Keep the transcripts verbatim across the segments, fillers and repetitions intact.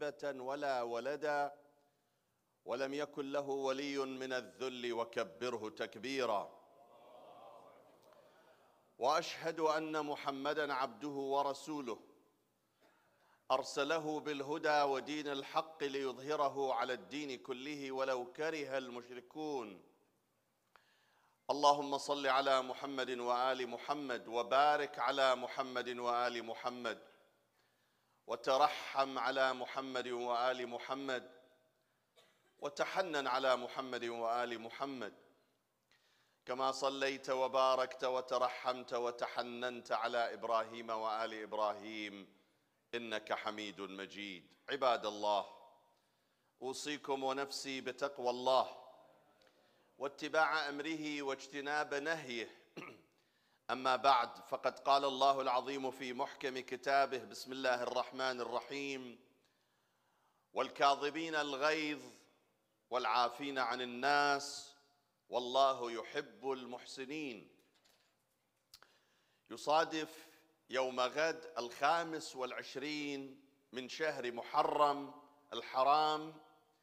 صاحبة ولا ولدا، ولم يكن له ولي من الذل، وكبره تكبيرا. وأشهد أن محمدًا عبده ورسوله، أرسله بالهدى ودين الحق ليظهره على الدين كله ولو كره المشركون. اللهم صل على محمد وآل محمد، وبارك على محمد وآل محمد، وترحم على محمد وآل محمد، وتحنن على محمد وآل محمد، كما صليت وباركت وترحمت وتحننت على إبراهيم وآل إبراهيم إنك حميد مجيد. عباد الله، أوصيكم ونفسي بتقوى الله واتباع أمره واجتناب نهيه. أما بعد، فقد قال الله العظيم في محكم كتابه: بسم الله الرحمن الرحيم: والكاظمين الغيظ والعافين عن الناس والله يحب المحسنين. يصادف يوم غد الخامس والعشرين من شهر محرم الحرام،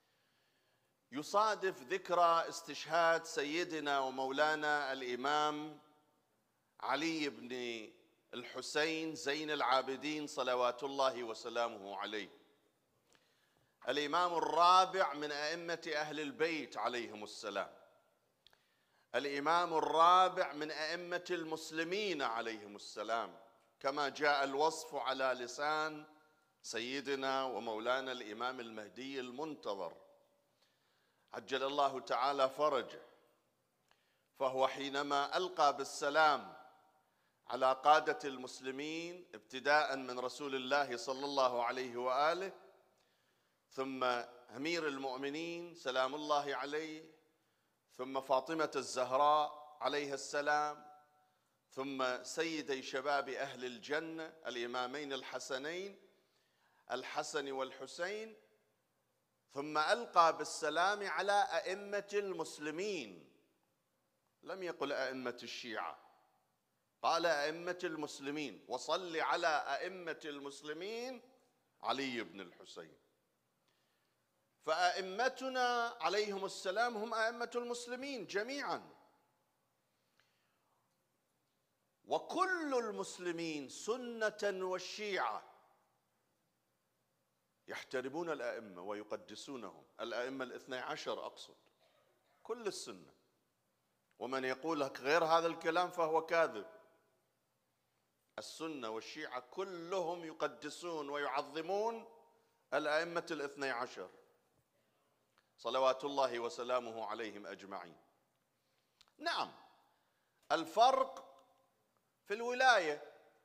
يصادف ذكرى استشهاد سيدنا ومولانا الإمام علي بن الحسين زين العابدين صلوات الله وسلامه عليه، الإمام الرابع من أئمة أهل البيت عليهم السلام، الإمام الرابع من أئمة المسلمين عليهم السلام، كما جاء الوصف على لسان سيدنا ومولانا الإمام المهدي المنتظر عجل الله تعالى فرجه. فهو حينما ألقى بالسلام على قادة المسلمين ابتداء من رسول الله صلى الله عليه وآله، ثم أمير المؤمنين سلام الله عليه، ثم فاطمة الزهراء عليها السلام، ثم سيدي شباب أهل الجنة الإمامين الحسنين الحسن والحسين، ثم ألقى بالسلام على أئمة المسلمين، لم يقل أئمة الشيعة، قال أئمة المسلمين، وصل على أئمة المسلمين علي بن الحسين. فأئمتنا عليهم السلام هم أئمة المسلمين جميعا، وكل المسلمين سنة والشيعة يحترمون الأئمة ويقدسونهم، الأئمة الاثني عشر أقصد، كل السنة. ومن يقول لك غير هذا الكلام فهو كاذب. السنة والشيعة كلهم يقدسون ويعظمون الأئمة الاثني عشر صلوات الله وسلامه عليهم أجمعين. نعم، الفرق في الولاية.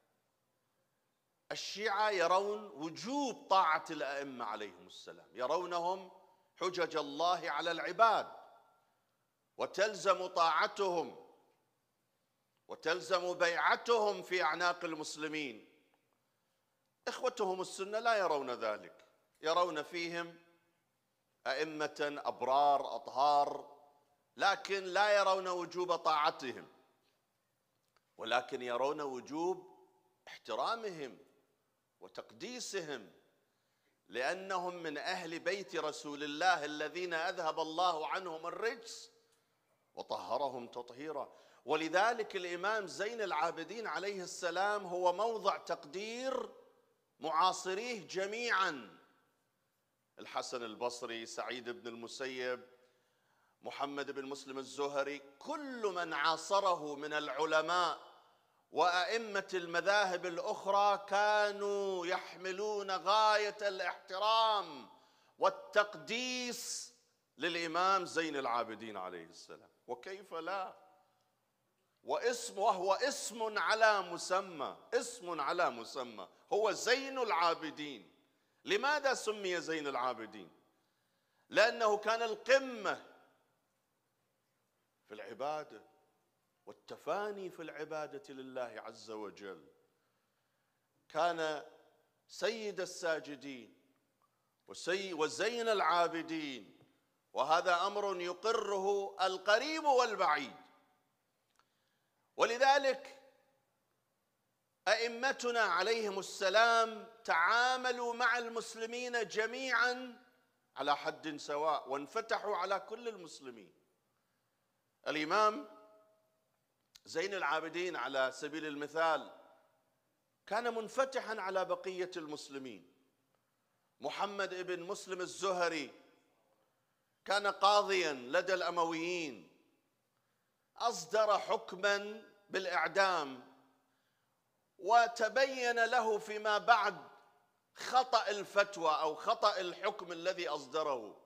الشيعة يرون وجوب طاعة الأئمة عليهم السلام، يرونهم حجج الله على العباد، وتلزم طاعتهم وتلزم بيعتهم في أعناق المسلمين. إخوتهم السنة لا يرون ذلك، يرون فيهم أئمة أبرار أطهار، لكن لا يرون وجوب طاعتهم، ولكن يرون وجوب احترامهم وتقديسهم، لأنهم من أهل بيت رسول الله الذين أذهب الله عنهم الرجس وطهرهم تطهيرا. ولذلك الإمام زين العابدين عليه السلام هو موضع تقدير معاصريه جميعا: الحسن البصري، سعيد بن المسيب، محمد بن مسلم الزهري، كل من عاصره من العلماء وأئمة المذاهب الأخرى كانوا يحملون غاية الاحترام والتقديس للإمام زين العابدين عليه السلام. وكيف لا؟ واسم وهو اسم على مسمى، اسم على مسمى، هو زين العابدين. لماذا سمي زين العابدين؟ لأنه كان القمة في العبادة والتفاني في العبادة لله عز وجل، كان سيد الساجدين وزين العابدين، وهذا أمر يقره القريب والبعيد. ولذلك أئمتنا عليهم السلام تعاملوا مع المسلمين جميعا على حد سواء وانفتحوا على كل المسلمين. الإمام زين العابدين على سبيل المثال كان منفتحا على بقية المسلمين. محمد بن مسلم الزهري كان قاضيا لدى الأمويين، أصدر حكما بالإعدام، وتبين له فيما بعد خطأ الفتوى أو خطأ الحكم الذي أصدره،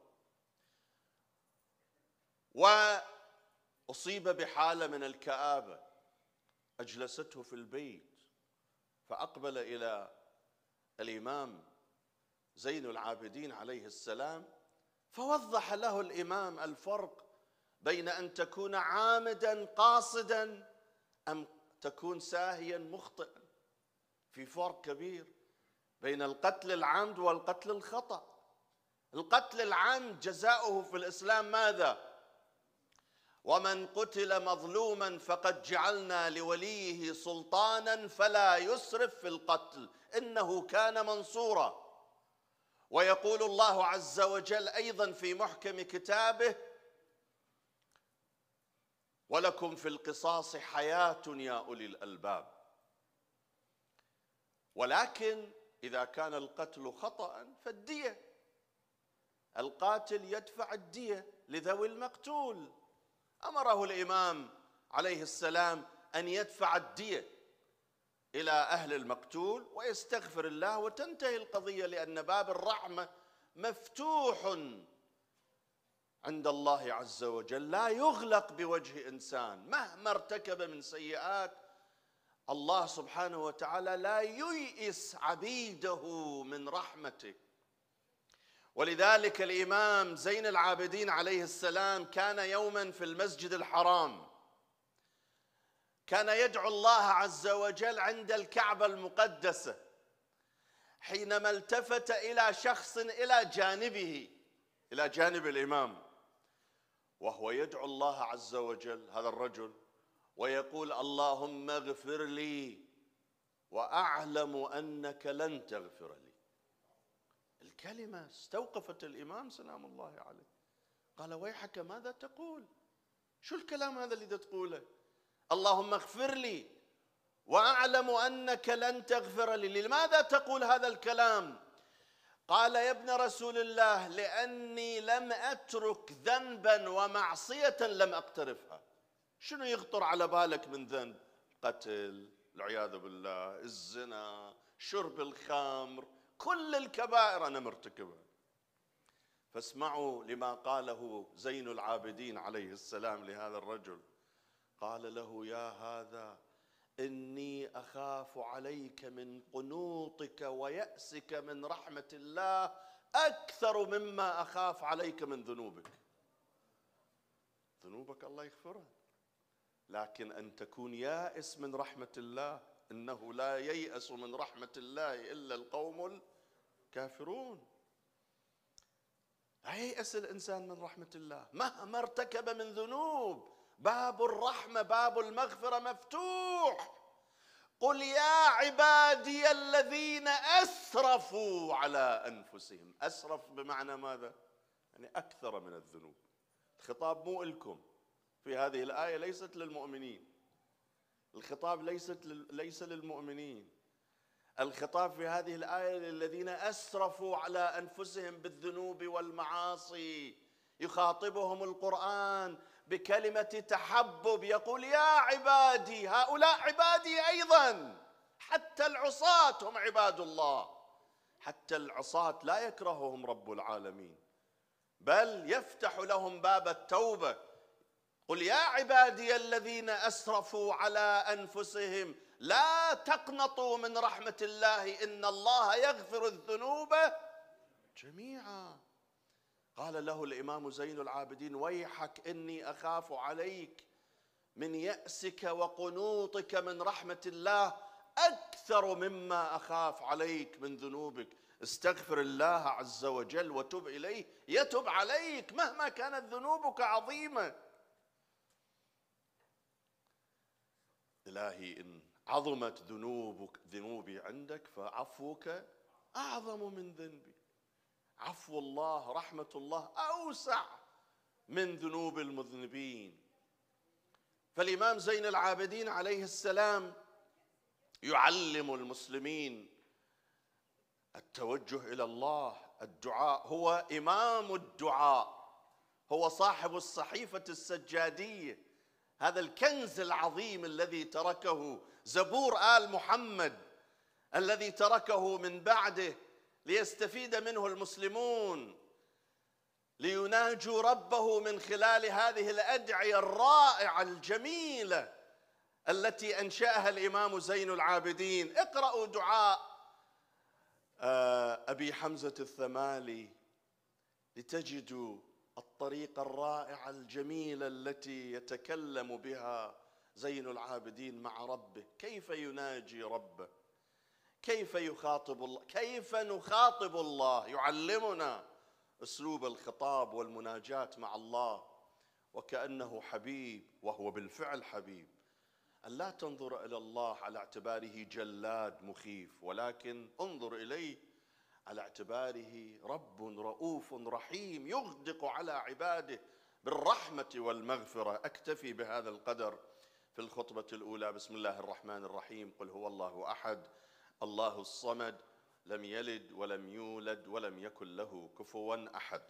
وأصيب بحالة من الكآبة أجلسته في البيت، فأقبل إلى الإمام زين العابدين عليه السلام فوضح له الإمام الفرق بين أن تكون عامدا قاصدا أم تكون ساهيا مخطئا. في فرق كبير بين القتل العمد والقتل الخطأ. القتل العمد جزاؤه في الإسلام ماذا؟ ومن قتل مظلوما فقد جعلنا لوليه سلطانا فلا يسرف في القتل إنه كان منصورا. ويقول الله عز وجل أيضا في محكم كتابه: ولكم في القصاص حياة يا أولي الألباب. ولكن إذا كان القتل خطأ فالدية، القاتل يدفع الدية لذوي المقتول. أمره الإمام عليه السلام أن يدفع الدية إلى أهل المقتول ويستغفر الله وتنتهي القضية، لأن باب الرحمة مفتوح عند الله عز وجل، لا يغلق بوجه إنسان مهما ارتكب من سيئات. الله سبحانه وتعالى لا ييئس عبيده من رحمته. ولذلك الإمام زين العابدين عليه السلام كان يوما في المسجد الحرام، كان يدعو الله عز وجل عند الكعبة المقدسة، حينما التفت إلى شخص إلى جانبه، إلى جانب الإمام، وهو يدعو الله عز وجل هذا الرجل ويقول: اللهم اغفر لي وأعلم أنك لن تغفر لي. الكلمة استوقفت الإمام سلام الله عليه، قال: ويحك ماذا تقول؟ شو الكلام هذا اللي تقوله؟ اللهم اغفر لي وأعلم أنك لن تغفر لي، لماذا تقول هذا الكلام؟ قال: يا ابن رسول الله، لأني لم أترك ذنبا ومعصية لم أقترفها. شنو يخطر على بالك من ذنب؟ القتل، العياذ بالله، الزنا، شرب الخمر، كل الكبائر أنا مرتكبها. فاسمعوا لما قاله زين العابدين عليه السلام لهذا الرجل. قال له: يا هذا إني أخاف عليك من قنوطك ويأسك من رحمة الله أكثر مما أخاف عليك من ذنوبك. ذنوبك الله يغفرها، لكن أن تكون يائس من رحمة الله، إنه لا ييأس من رحمة الله إلا القوم الكافرون. لا ييأس الإنسان من رحمة الله مهما ارتكب من ذنوب. باب الرحمة باب المغفرة مفتوح. قل يا عبادي الذين أسرفوا على أنفسهم. أسرف بمعنى ماذا؟ يعني أكثر من الذنوب. الخطاب مو إلكم في هذه الآية، ليست للمؤمنين. الخطاب ليست ليس للمؤمنين. الخطاب في هذه الآية للذين أسرفوا على أنفسهم بالذنوب والمعاصي. يخاطبهم القرآن بكلمة تحبب، يقول: يا عبادي. هؤلاء عبادي أيضا، حتى العصاة هم عباد الله. حتى العصاة لا يكرههم رب العالمين، بل يفتح لهم باب التوبة. قل يا عبادي الذين أسرفوا على أنفسهم لا تقنطوا من رحمة الله إن الله يغفر الذنوب جميعا. قال له الإمام زين العابدين: ويحك إني أخاف عليك من يأسك وقنوطك من رحمة الله أكثر مما أخاف عليك من ذنوبك. استغفر الله عز وجل وتب إليه يتب عليك مهما كانت ذنوبك عظيمة. إلهي إن عظمت ذنوبك ذنوبي عندك فعفوك أعظم من ذنبي. عفو الله، رحمة الله أوسع من ذنوب المذنبين. فالإمام زين العابدين عليه السلام يعلم المسلمين التوجه إلى الله، الدعاء، هو إمام الدعاء، هو صاحب الصحيفة السجادية، هذا الكنز العظيم الذي تركه زبور آل محمد، الذي تركه من بعده ليستفيد منه المسلمون، ليناجوا ربه من خلال هذه الأدعية الرائعة الجميلة التي أنشأها الإمام زين العابدين. اقرأوا دعاء أبي حمزة الثمالي لتجدوا الطريقة الرائعة الجميلة التي يتكلم بها زين العابدين مع ربه، كيف يناجي ربه، كيف يخاطب الله، كيف نخاطب الله، يعلمنا أسلوب الخطاب والمناجاة مع الله وكأنه حبيب، وهو بالفعل حبيب. أن لا تنظر إلى الله على اعتباره جلاد مخيف، ولكن انظر إليه على اعتباره رب رؤوف رحيم يغدق على عباده بالرحمة والمغفرة. أكتفي بهذا القدر في الخطبة الأولى. بسم الله الرحمن الرحيم. قل هو الله أحد الله الصمد لم يلد ولم يولد ولم يكن له كفوا أحد.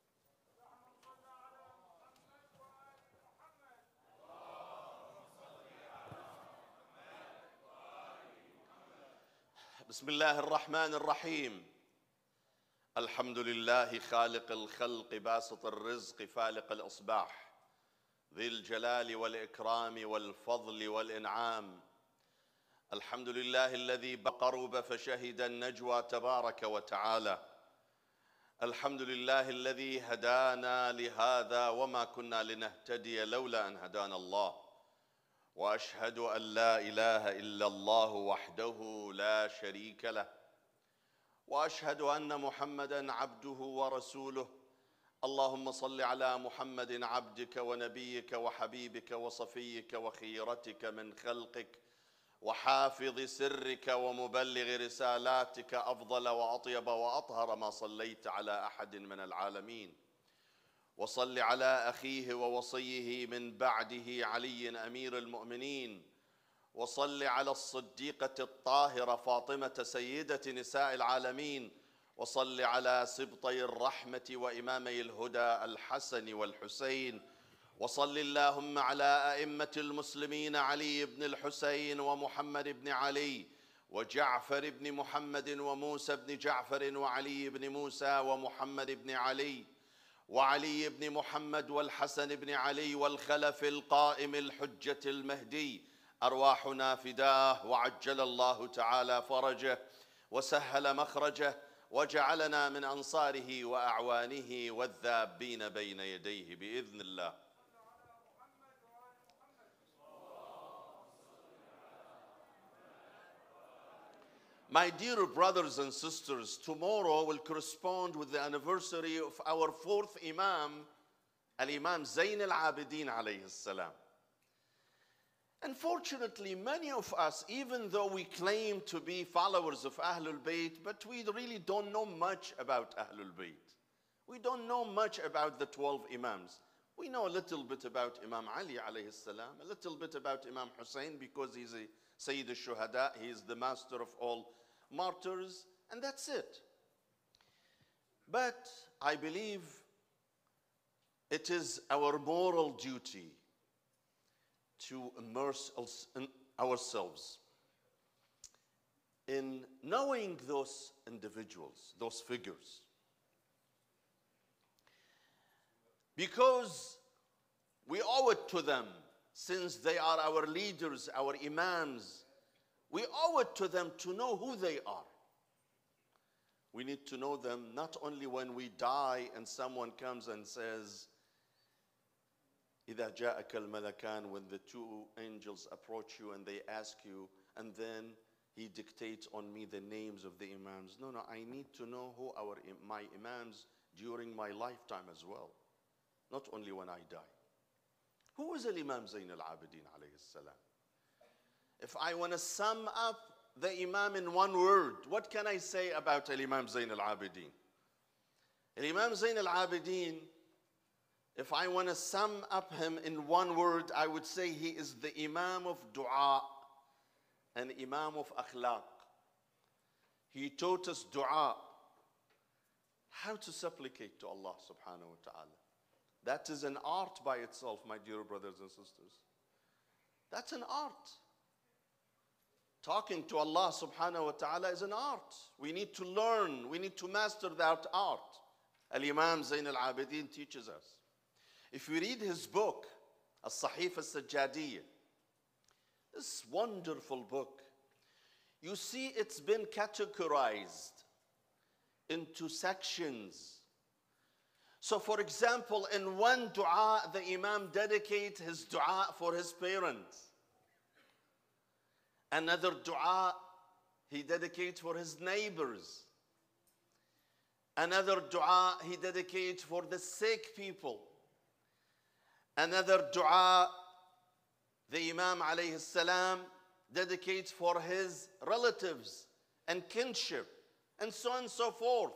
بسم الله الرحمن الرحيم. الحمد لله خالق الخلق باسط الرزق فالق الإصباح ذي الجلال والإكرام والفضل والإنعام. الحمد لله الذي قرب فشهد النجوى تبارك وتعالى. الحمد لله الذي هدانا لهذا وما كنا لنهتدي لولا أن هدانا الله. وأشهد أن لا إله إلا الله وحده لا شريك له، وأشهد أن محمدًا عبده ورسوله. اللهم صل على محمد عبدك ونبيك وحبيبك وصفيك وخيرتك من خلقك وحافظ سرك ومبلغ رسالاتك، أفضل وأطيب وأطهر ما صليت على أحد من العالمين. وصل على أخيه ووصيه من بعده علي أمير المؤمنين. وصل على الصديقة الطاهرة فاطمة سيدة نساء العالمين. وصل على سبطي الرحمة وإمامي الهدى الحسن والحسين. وصل اللهم على أئمة المسلمين علي بن الحسين ومحمد بن علي وجعفر بن محمد وموسى بن جعفر وعلي بن موسى ومحمد بن علي وعلي بن محمد والحسن بن علي والخلف القائم الحجة المهدي. أرواحنا فداه، وعجل الله تعالى فرجه وسهل مخرجه وجعلنا من أنصاره وأعوانه والذابين بين يديه بإذن الله. My dear brothers and sisters, tomorrow will correspond with the anniversary of our fourth Imam, Al-Imam Zayn al-Abidin alayhi salam. Unfortunately, many of us, even though we claim to be followers of Ahlul Bayt, but we really don't know much about Ahlul Bayt. We don't know much about the twelve Imams. We know a little bit about Imam Ali alayhi salam, a little bit about Imam Hussein because he's a Sayyid al-Shuhada, he is the master of all martyrs, and that's it. But I believe it is our moral duty to immerse ourselves in knowing those individuals, those figures. Because we owe it to them, since they are our leaders, our imams. We owe it to them to know who they are. We need to know them not only when we die and someone comes and says, إِذَا جَاءَكَ الْمَلَكَانِ, when the two angels approach you and they ask you, and then he dictates on me the names of the imams. No, no, I need to know who our, my imams during my lifetime as well, not only when I die. Who is Al-Imam Zayn al-Abidin alayhi salam? If I want to sum up the Imam in one word, what can I say about Imam Zayn al-Abidin? Imam Zayn al-Abidin, if I want to sum up him in one word, I would say he is the Imam of dua and Imam of akhlaq. He taught us dua, how to supplicate to Allah subhanahu wa ta'ala. That is an art by itself, my dear brothers and sisters. That's an art. Talking to Allah subhanahu wa ta'ala is an art. We need to learn, we need to master that art. Al-Imam Zayn al-Abidin teaches us. If we read his book, As-Sahifa As-Sajjadiyya, this wonderful book, you see it's been categorized into sections. So for example, in one dua, the Imam dedicates his dua for his parents. Another dua he dedicates for his neighbors. Another dua he dedicates for the sick people. Another dua the Imam alayhi salam dedicates for his relatives and kinship, and so on and so forth.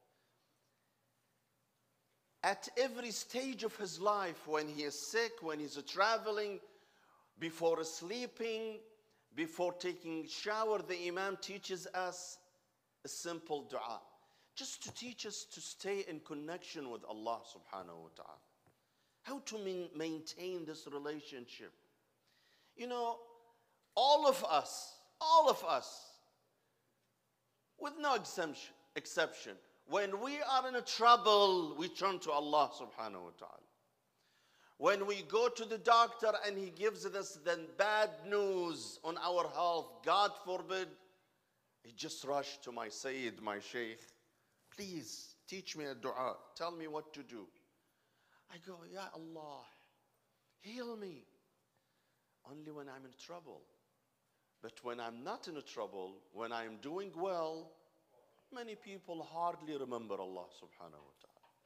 At every stage of his life, when he is sick, when he's traveling, before sleeping, before taking shower, the Imam teaches us a simple dua, just to teach us to stay in connection with Allah subhanahu wa ta'ala. How to maintain this relationship. You know, all of us, all of us, with no exemption, exception, when we are in a trouble, we turn to Allah subhanahu wa ta'ala. When we go to the doctor and he gives us the bad news on our health, God forbid, I just rush to my Sayyid, my Shaykh. Please teach me a dua. Tell me what to do. I go, Ya Allah, heal me. Only when I'm in trouble. But when I'm not in a trouble, when I'm doing well, many people hardly remember Allah subhanahu wa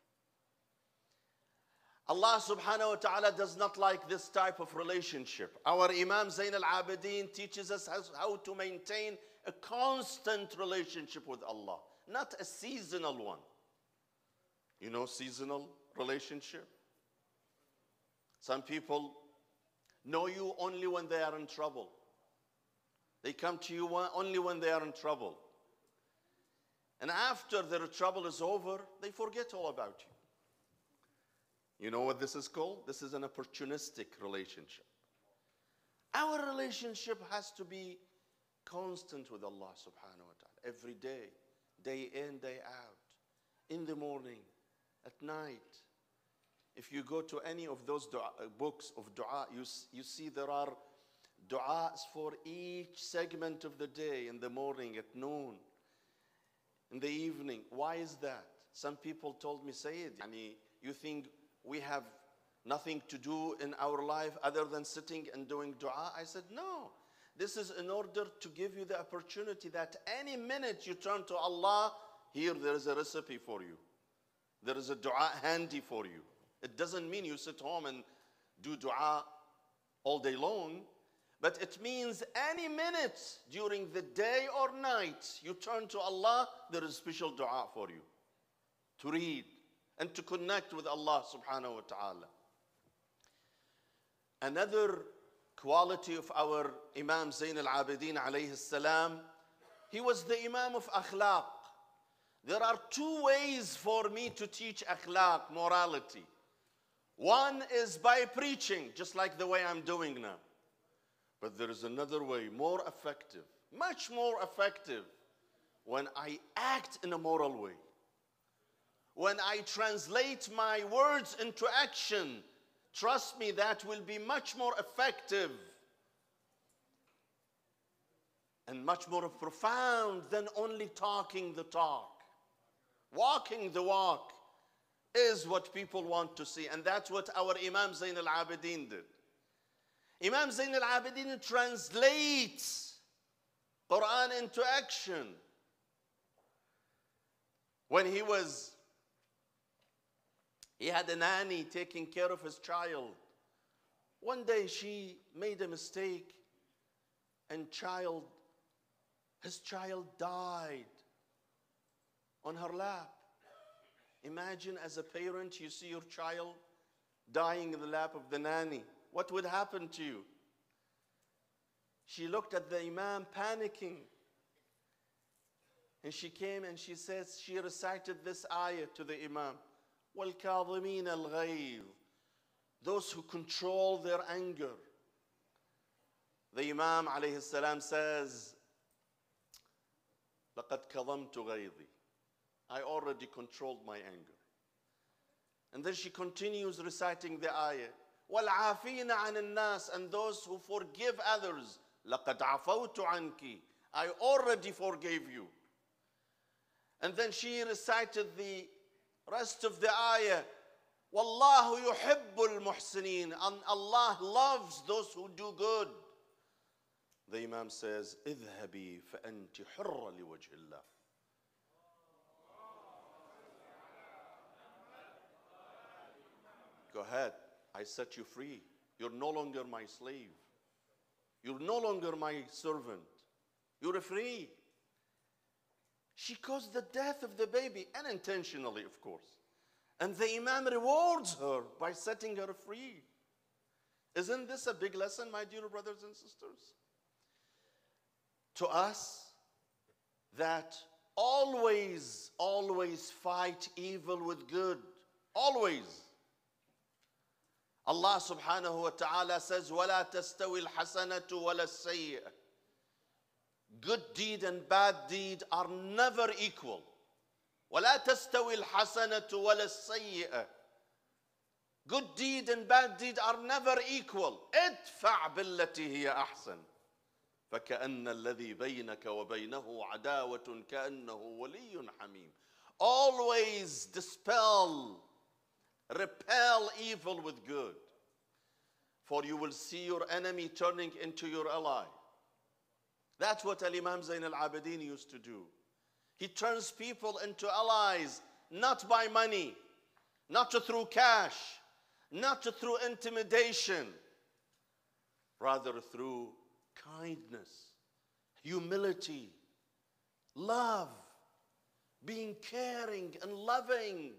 ta'ala. Allah subhanahu wa ta'ala does not like this type of relationship. Our Imam Zayn al-Abidin teaches us how to maintain a constant relationship with Allah, not a seasonal one. You know seasonal relationship? Some people know you only when they are in trouble. They come to you only when they are in trouble. And after their trouble is over, they forget all about you. You know what this is called? This is an opportunistic relationship. Our relationship has to be constant with Allah subhanahu wa ta'ala. Every day, day in, day out. In the morning, at night. If you go to any of those dua, uh, books of dua, you, you see there are du'as for each segment of the day, in the morning, at noon, in the evening. Why is that? Some people told me, Sayyid, you think we have nothing to do in our life other than sitting and doing dua? I said, no. This is in order to give you the opportunity that any minute you turn to Allah, here there is a recipe for you. There is a dua handy for you. It doesn't mean you sit home and do dua all day long, but it means any minute during the day or night you turn to Allah, there is special dua for you to read and to connect with Allah subhanahu wa ta'ala. Another quality of our Imam Zayn al-Abidin alayhi salam, he was the Imam of akhlaq. There are two ways for me to teach akhlaq, morality. One is by preaching, just like the way I'm doing now. But there is another way, more effective, much more effective, when I act in a moral way. When I translate my words into action, trust me, that will be much more effective and much more profound than only talking the talk. Walking the walk is what people want to see, and that's what our Imam Zayn al-Abidin did. Imam Zayn al-Abidin translates Quran into action. When he was, he had a nanny taking care of his child. One day she made a mistake and child, his child died on her lap. Imagine as a parent, you see your child dying in the lap of the nanny. What would happen to you? She looked at the Imam panicking. And she came and she says, she recited this ayah to the Imam. وَالْكَاظِمِينَ الْغَيْظِ. Those who control their anger. The Imam alayhi salam says, لَقَدْ كَظَمْتُ غَيْظِي. I already controlled my anger. And then she continues reciting the ayah. وَالْعَافِينَ عَنِ النَّاسِ. And those who forgive others. لَقَدْ عَفَوْتُ عَنْكِ. I already forgave you. And then she recited the rest of the ayah. وَاللَّهُ يُحِبُّ الْمُحْسِنِينَ. And Allah loves those who do good. The Imam says, اذهبي فأنت حرة لوجه الله. Go ahead, I set you free. You're no longer my slave. You're no longer my servant. You're free. She caused the death of the baby, unintentionally, of course. And the Imam rewards her by setting her free. Isn't this a big lesson, my dear brothers and sisters? To us, that always, always fight evil with good. Always. Allah subhanahu wa ta'ala says, وَلَا تَسْتَوِي الْحَسَنَةُ وَلَا السَّيِّئَةُ. Good deed and bad deed are never equal. وَلَا تَسْتَوِي الْحَسَنَةُ وَلَا السَّيِّئَةُ. Good deed and bad deed are never equal. ادفع بالتي هي أحسن فكأن الذي بينك وبينه عداوة كأنه ولي حميم. Always dispel, repel evil with good, for you will see your enemy turning into your ally. That's what Al-Imam Zayn al-Abidin used to do. He turns people into allies, not by money, not through cash, not through intimidation, rather through kindness, humility, love, being caring and loving.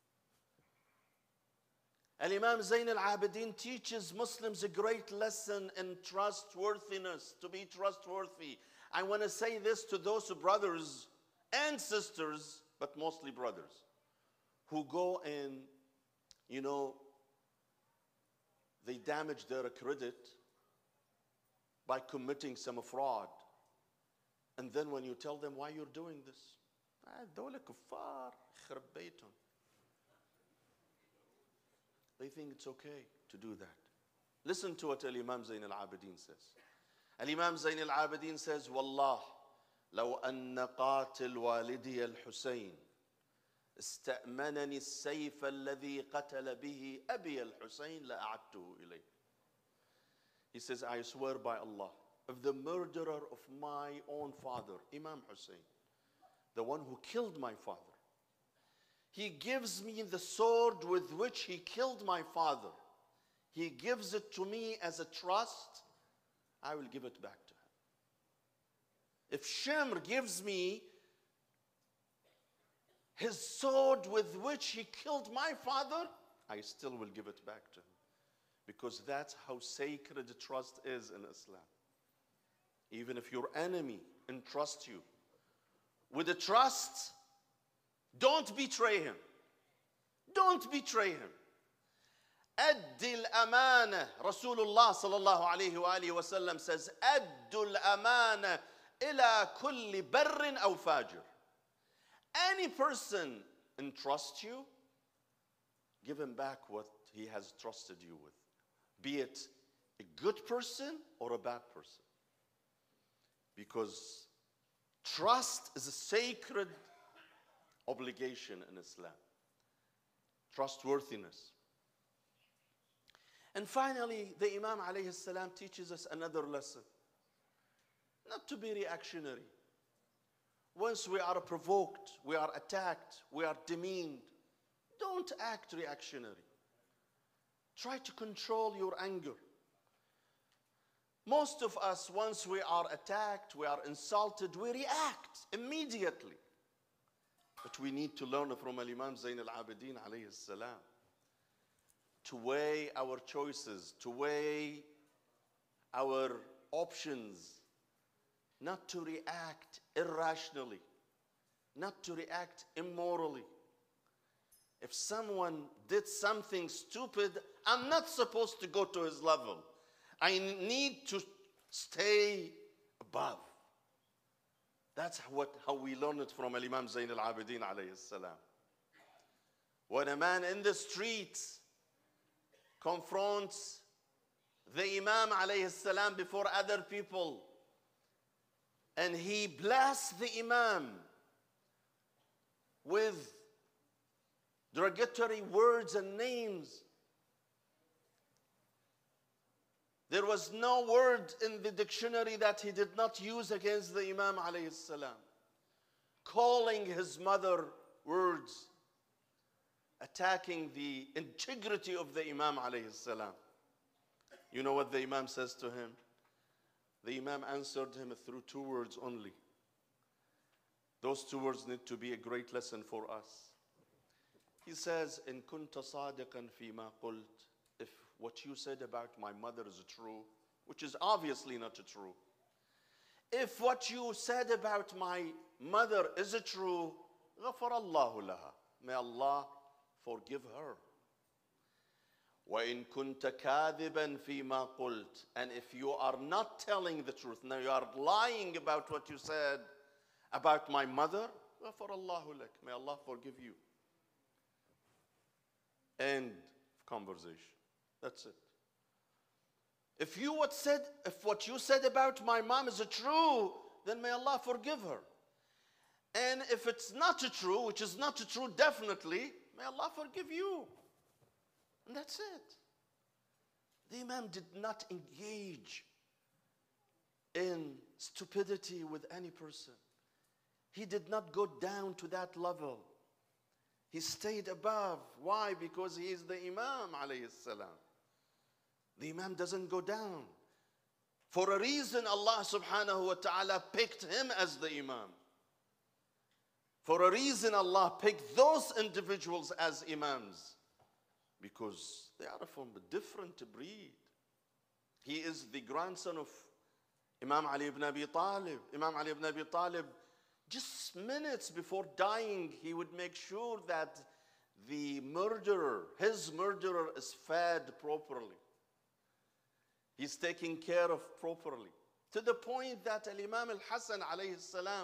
Al-Imam Zayn al-Abidin teaches Muslims a great lesson in trustworthiness, to be trustworthy. I want to say this to those brothers and sisters, but mostly brothers, who go and, you know, they damage their credit by committing some fraud. And then when you tell them why you're doing this, ah, دولة كفار يخرب بيتهم. They think it's okay to do that. Listen to what Al-Imam Zayn al-Abidin says. Al-Imam Zayn al-Abidin says, والله لو أن قاتل والدي الحسين استأمنني السيف الذي قتل به أبي الحسين لأعدته إليه. He says, I swear by Allah, if the murderer of my own father, Imam Hussein, the one who killed my father, he gives me the sword with which he killed my father, he gives it to me as a trust, I will give it back to him. If Shimr gives me his sword with which he killed my father, I still will give it back to him. Because that's how sacred trust is in Islam. Even if your enemy entrusts you with a trust, don't betray him. Don't betray him. أد الأمانة. Rasulullah sallallahu alayhi wa alihi wa sallam says, أد الأمانة إلى كل بر أو فاجر. Any person entrusts you, give him back what he has trusted you with. Be it a good person or a bad person. Because trust is a sacred obligation in Islam. Trustworthiness. And finally, the Imam alayhi salam teaches us another lesson. Not to be reactionary. Once we are provoked, we are attacked, we are demeaned, don't act reactionary. Try to control your anger. Most of us, once we are attacked, we are insulted, we react immediately. But we need to learn from Al-Imam Zayn al-Abidin alayhi salam, to weigh our choices, to weigh our options, not to react irrationally, not to react immorally. If someone did something stupid, I'm not supposed to go to his level. I need to stay above. That's what, how we learn it from Imam Zayn al-Abidin alayhi salam. When a man in the streets confronts the Imam alayhi salam before other people, and he blasts the Imam with derogatory words and names, there was no word in the dictionary that he did not use against the Imam alayhi salam. Calling his mother words, attacking the integrity of the Imam alayhi salam. You know what the Imam says to him? The Imam answered him through two words only. Those two words need to be a great lesson for us. He says, "In kunta sadiqan fima qult," if what you said about my mother is true, which is obviously not true. If what you said about my mother is true, غفر الله لها. May Allah forgive her. وَإِن كُنْتَ كَاذِبًا فِي مَا قُلْتَ, and if you are not telling the truth, now you are lying about what you said about my mother, غفر الله لك. May Allah forgive you. End of conversation. That's it. If you what said, if what you said about my mom is true, then may Allah forgive her. And if it's not true, which is not true definitely, may Allah forgive you. And that's it. The Imam did not engage in stupidity with any person. He did not go down to that level. He stayed above. Why? Because he is the Imam alayhi salam. The Imam doesn't go down. For a reason, Allah subhanahu wa ta'ala picked him as the Imam. For a reason, Allah picked those individuals as Imams. Because they are from a different breed. He is the grandson of Imam Ali ibn Abi Talib. Imam Ali ibn Abi Talib, just minutes before dying, he would make sure that the murderer, his murderer, is fed properly. He's taken care of properly. To the point that Al-Imam al-Hasan alayhi salam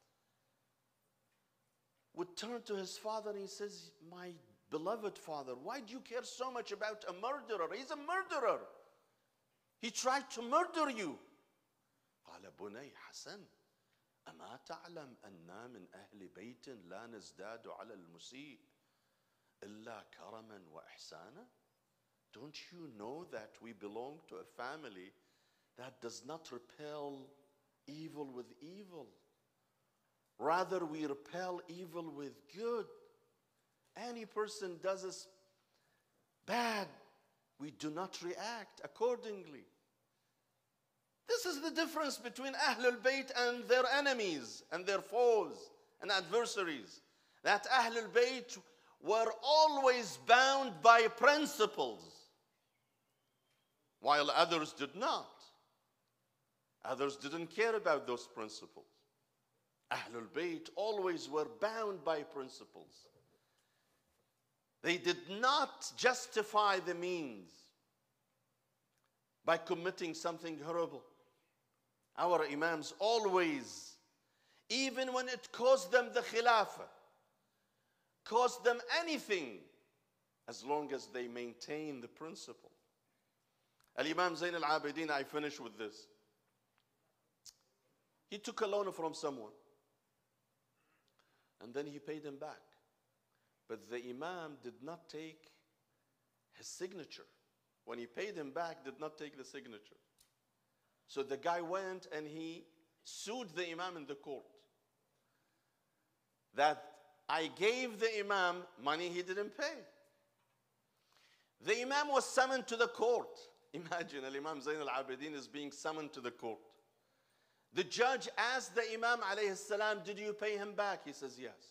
would turn to his father and he says, "My beloved father, why do you care so much about a murderer? He's a murderer. He tried to murder you." قال بني حسن أما تعلم أننا من أهل بيت لا نزداد على المسيء إلا كرما وإحسانا? Don't you know that we belong to a family that does not repel evil with evil? Rather, we repel evil with good. Any person does us bad, we do not react accordingly. This is the difference between Ahlul Bayt and their enemies and their foes and adversaries. That Ahlul Bayt were always bound by principles, while others did not. Others didn't care about those principles. Ahlul Bayt always were bound by principles. They did not justify the means by committing something horrible. Our Imams always, even when it cost them the Khilafah, cost them anything, as long as they maintain the principle. Al-Imam Zayn al-Abidin, I finish with this. He took a loan from someone, and then he paid him back. But the Imam did not take his signature. When he paid him back, did not take the signature. So the guy went and he sued the Imam in the court. That I gave the Imam money he didn't pay. The Imam was summoned to the court. Imagine Al-Imam Zayn al-Abidin is being summoned to the court. The judge asked the Imam alayhi salam, did you pay him back? He says, yes.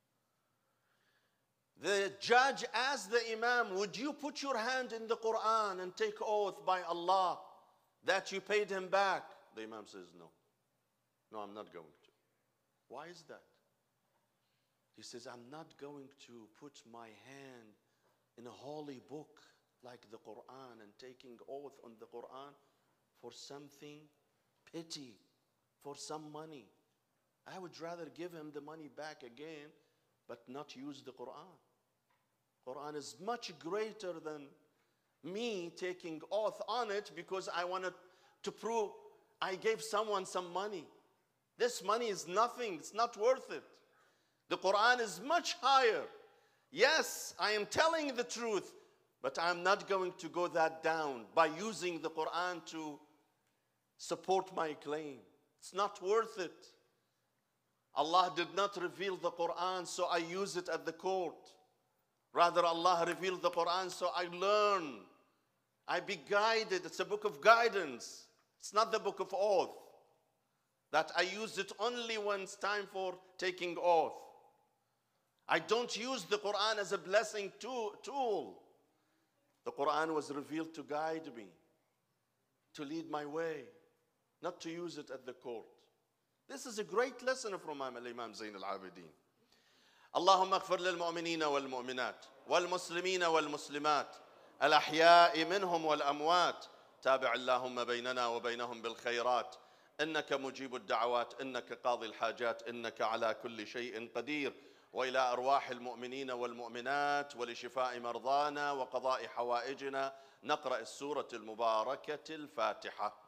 The judge asked the Imam, would you put your hand in the Quran and take oath by Allah that you paid him back? The Imam says, no. No, I'm not going to. Why is that? He says, I'm not going to put my hand in a holy book like the Quran and taking oath on the Quran for something petty, for some money. I would rather give him the money back again, but not use the Quran. Quran is much greater than me taking oath on it because I wanted to prove I gave someone some money. This money is nothing, it's not worth it. The Quran is much higher. Yes, I am telling the truth, but I'm not going to go that down by using the Quran to support my claim. It's not worth it. Allah did not reveal the Quran, so I use it at the court. Rather, Allah revealed the Quran, so I learn. I be guided. It's a book of guidance. It's not the book of oath. That I use it only when it's time for taking oath. I don't use the Quran as a blessing tool. The Quran was revealed to guide me, to lead my way, not to use it at the court. This is a great lesson from Imam Zayn al-Abidin. اللهم اغفر للمؤمنين والمؤمنات والمسلمين والمسلمات الأحياء منهم والأموات تابع اللهم بيننا وبينهم بالخيرات إنك مجيب الدعوات إنك قاضي الحاجات إنك على كل شيء قدير وإلى أرواح المؤمنين والمؤمنات ولشفاء مرضانا وقضاء حوائجنا نقرأ السورة المباركة الفاتحة.